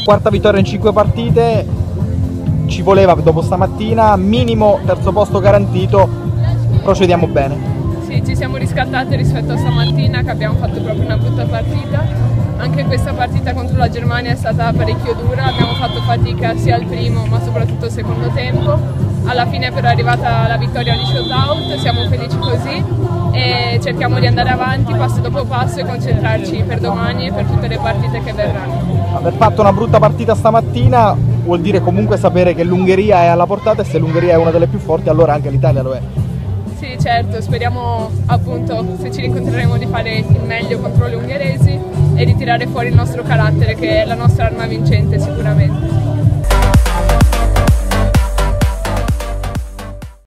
quarta vittoria in 5 partite, ci voleva dopo stamattina, minimo terzo posto garantito, procediamo bene. Sì, ci siamo riscattati rispetto a stamattina che abbiamo fatto proprio una brutta partita. Anche questa partita contro la Germania è stata parecchio dura, abbiamo fatto fatica sia al primo ma soprattutto al secondo tempo. Alla fine però è arrivata la vittoria di shootout, siamo felici così e cerchiamo di andare avanti passo dopo passo e concentrarci per domani e per tutte le partite che verranno. Aver fatto una brutta partita stamattina vuol dire comunque sapere che l'Ungheria è alla portata, e se l'Ungheria è una delle più forti allora anche l'Italia lo è. Sì, certo, speriamo appunto, se ci rincontreremo, di fare il meglio contro gli ungheresi e di tirare fuori il nostro carattere, che è la nostra arma vincente sicuramente.